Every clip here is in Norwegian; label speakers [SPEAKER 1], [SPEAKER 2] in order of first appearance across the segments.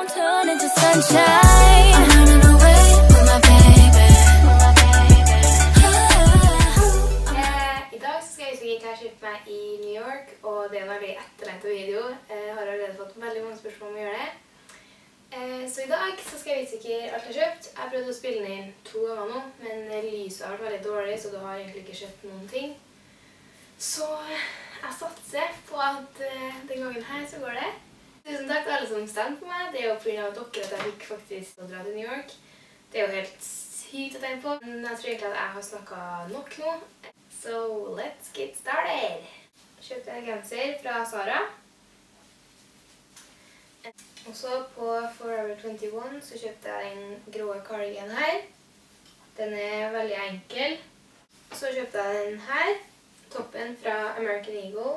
[SPEAKER 1] won't turn into sunshine. I'm running away with my baby.
[SPEAKER 2] I dag skal jeg vise hva jeg har kjøpt meg i New York, og det er en veldig etterlengtet video. Jeg har allerede fått veldig mange spørsmål om å gjøre det. Så i dag skal jeg vise dere alt jeg har kjøpt. Jeg har prøvd å spille den inn 2 ganger nå, men lyset har vært veldig dårlig, så du har egentlig ikke kjøpt noen ting. Så jeg satser på at den gangen her så går det. Tusen takk til alle som stemte på meg. Det er jo på grunn av dere at jeg fikk faktisk å dra til New York. Det er jo helt sykt å tenke på. Men jeg tror egentlig at jeg har snakket nok nå. So let's get started! Jeg kjøpte en genser fra Zara. Og så på Forever 21 så kjøpte jeg den grå cardigan her. Den er veldig enkel. Så kjøpte jeg den her, toppen fra American Eagle.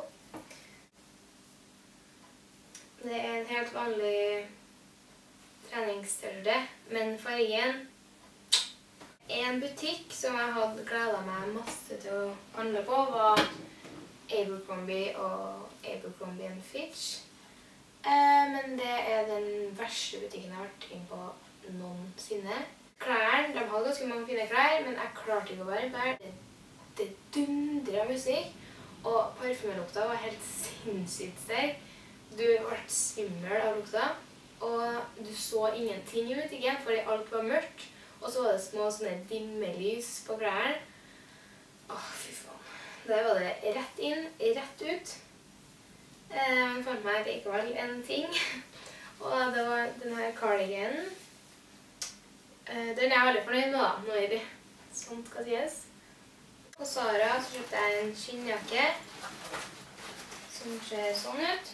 [SPEAKER 2] Det er en helt vanlig treningstørre, men fargen. En butikk som jeg hadde gledet meg masse til å handle på var Abercrombie og Abercrombie & Fitch. Men det er den verste butikken jeg har vært inn på noensinne. Klærne, de hadde ganske mange fine klær, men jeg klarte ikke å være med. Det dundret musikk, og parfymelukta var helt sinnssykt sterk. Du ble svimmel av lukta, og du så ingenting i butikken, fordi alt var mørkt. Og så var det små sånne dimmelys på klærne. Åh, fy faen. Der var det rett inn, rett ut. Jeg fant meg likevel en ting, og det var denne cardiganen. Den er jeg veldig fornøyd med da, når sånt skal sies. På Zara så kjøpte jeg en skinnjakke, som ser sånn ut.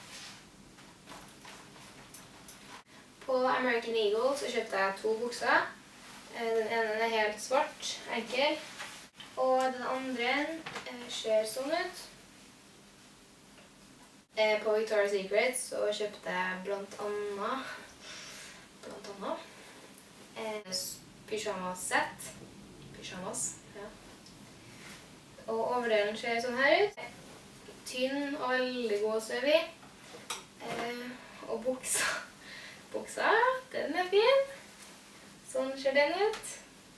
[SPEAKER 2] På American Eagle så kjøpte jeg 2 bukser. Den ene er helt svart, enkel, og den andre ser sånn ut. På Victoria's Secret så kjøpte jeg blant annet pyjamas-sett. Pyjamas, ja. Og overdelen ser sånn her ut. Tynn og veldig god støv i. Og buksa, den er fin. Sånn ser den ut.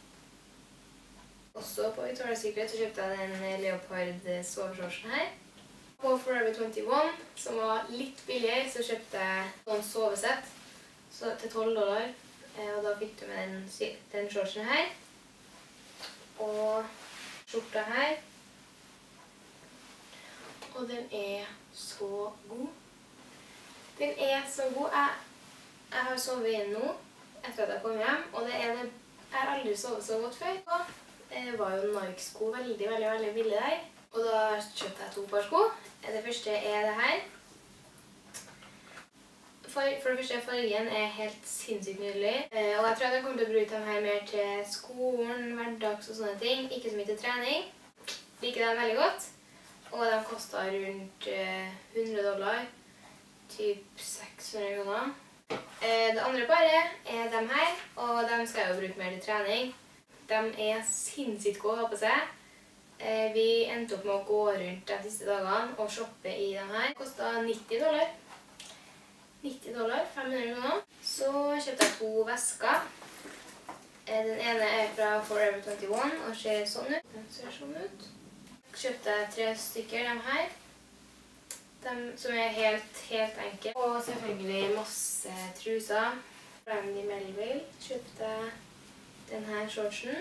[SPEAKER 2] Også på Victoria's Secret så kjøpte jeg den leopard soveshortsen her. På Forever 21, som var litt billigere, så kjøpte jeg sånn sovesett til $12. Og da fikk du med den shortsen her. Og skjorta her. Og den er så god. Den er så god. Jeg har sovet inn nå, etter at jeg kom hjem, og jeg har aldri sovet så godt før. Det var jo Nike-sko veldig, veldig, veldig billig der. Og da kjøpte jeg 2 par sko. Det første er det her. For det første, fargen er helt sinnssykt nydelig. Og jeg tror at jeg kommer til å bruke dem her mer til skolen, hverdags og sånne ting. Ikke så mye til trening. Liker dem veldig godt. Og de kostet rundt $100. Typ 600 kroner. Det andre paret er dem her, og de skal jeg jo bruke mer til trening. De er sinnssykt gode å ha på seg. Vi endte opp med å gå rundt de siste dagene og shoppe i dem her. Det kostet $90. $90, 500 kroner. Så kjøpte jeg 2 vesker. Den ene er fra Forever 21 og ser sånn ut. Den ser sånn ut. Kjøpte jeg 3 stykker, dem her. Som er helt enkle. Og selvfølgelig masse truser. Brandy Melville kjøpte denne shortsen.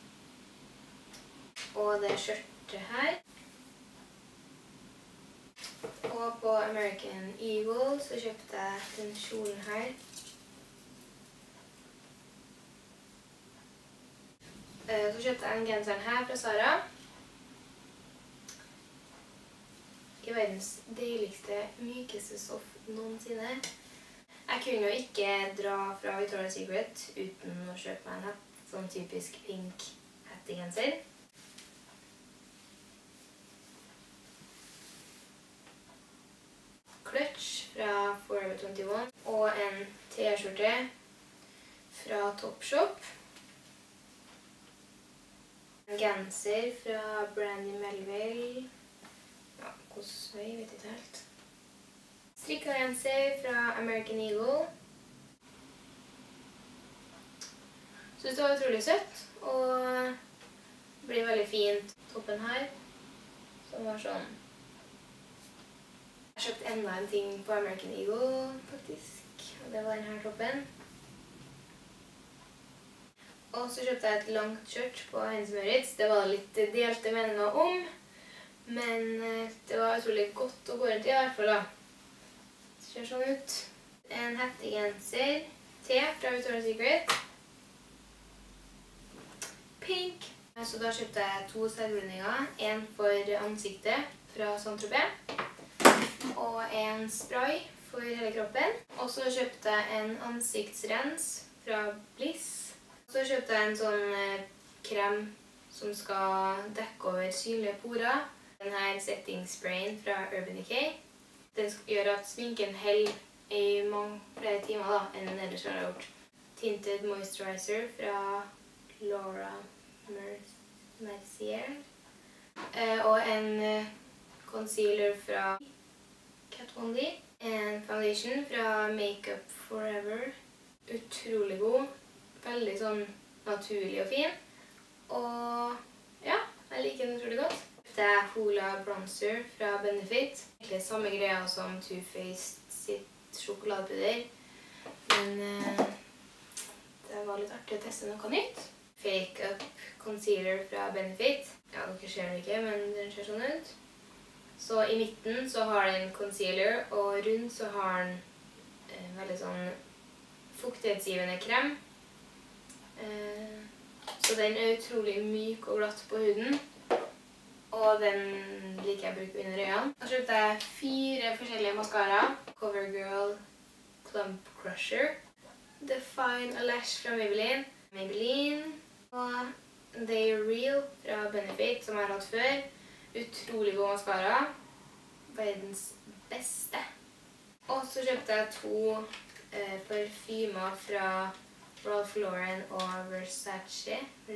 [SPEAKER 2] Og det skjørtet her. Og på American Eagle så kjøpte jeg den kjolen her. Så kjøpte jeg en genseren her fra Zara. I verdens deiligste, mykeste stoff noensinne. Jeg kunne jo ikke dra fra Victoria's Secret uten å kjøpe meg en sånn typisk pink hettegenser. Clutch fra Forever 21 og en t-skjorte fra Topshop. En genser fra Brandy Melville. Ja, hvordan vei vet jeg ikke helt. Strikket genser fra American Eagle. Så det var utrolig søtt, og det blir veldig fint. Toppen her, som var sånn. Jeg kjøpte enda en ting på American Eagle, faktisk. Og det var denne toppen. Og så kjøpte jeg et langt skjørt på Hennes & Mauritz. Det var litt delte meninger om, men det var utrolig godt å gå rundt i hvert fall da. Det ser sånn ut. En hettegenser, T fra Victoria's Secret. Pink. Så da kjøpte jeg 2 selvbruninger, en for ansiktet fra Saint-Tropez, og en spray for hele kroppen. Og så kjøpte jeg en ansiktsrens fra Bliss. Så kjøpte jeg en sånn krem som skal dekke over synlige porer. Denne setting sprayen fra Urban Decay. Den gjør at sminken holder i flere timer da, enn den ellers har gjort. Tinted Moisturizer fra Laura Mercier. Og en concealer fra Kat Von D. En foundation fra Make Up Forever. Utrolig god. Veldig sånn naturlig og fin. Og ja, jeg liker den utrolig godt. Det er Hoola Bronzer fra Benefit. Egentlig samme greia som Too Faced sitt sjokoladepudder. Men det var litt artig å teste noe nytt. Fake Up Concealer fra Benefit. Ja, dere ser den ikke, men den ser sånn ut. Så i midten så har den concealer, og rundt så har den veldig sånn fuktighetsgivende krem. Så den er utrolig myk og glatt på huden. Og den liker jeg å bruke under øynene. Så kjøpte jeg 4 forskjellige mascara. CoverGirl Plump Crusher. Define a Lash fra Maybelline. Maybelline. Og They Real fra Benefit, som jeg har hatt før. Utrolig god mascara. Verdens beste. Og så kjøpte jeg 2 parfymer fra Ralph Lauren og Versace.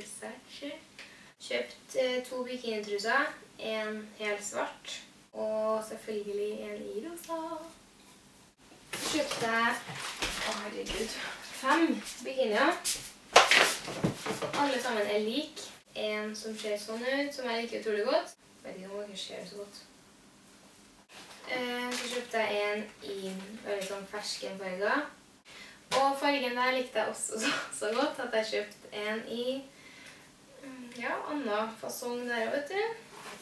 [SPEAKER 2] Kjøpt 2 bikinitruser, en helt svart, og selvfølgelig en i rosa. Kjøpte jeg 5 bikinier. Alle sammen er lik. En som ser sånn ut, som jeg liker utrolig godt. Jeg vet ikke om dere ser det så godt. Så kjøpte jeg en i veldig sånn ferskenfarga. Og fargen der likte jeg også så godt at jeg kjøpte en i annen fasong der, vet du.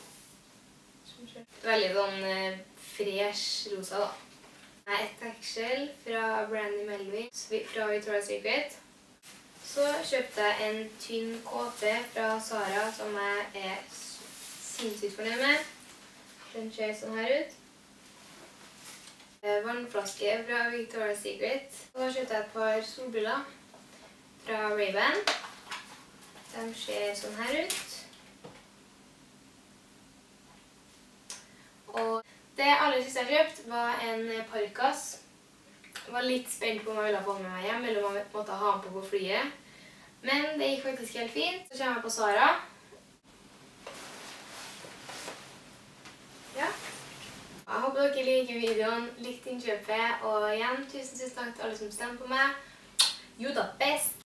[SPEAKER 2] Veldig sånn fresh rosa da. Det er et teksel fra Brandy Melville fra Victoria's Secret. Så kjøpte jeg en tynn kåte fra Zara som jeg er sinnssykt fornøyd med. Den ser sånn her ut. Vannflaske fra Victoria's Secret. Så kjøpte jeg et par solbriller fra Ray-Ban. De ser sånn her ut. Og det aller siste jeg kjøpte var en parkas. Jeg var litt spent på om jeg ville få den med meg hjem, eller om jeg måtte ha den på flyet. Men det gikk faktisk helt fint. Så kommer jeg på Zara. Ja. Jeg håper dere liker videoen, likte innkjøpet, og igjen, tusen takk til alle som stemte på meg. You the best!